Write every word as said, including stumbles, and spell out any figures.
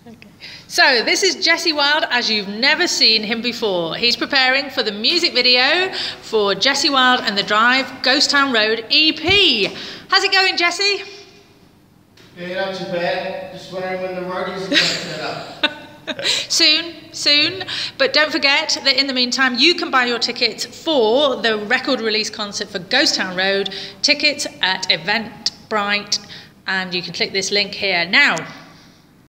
Okay. So this is Jesse Wilde as you've never seen him before. He's preparing for the music video for Jesse Wilde and The Drive, Ghost Town Road E P. How's it going, Jesse? Yeah, not too bad. Just wondering when the rug is going to set up. Soon, soon. But don't forget that in the meantime, you can buy your tickets for the record release concert for Ghost Town Road. Tickets at Eventbrite, and you can click this link here now.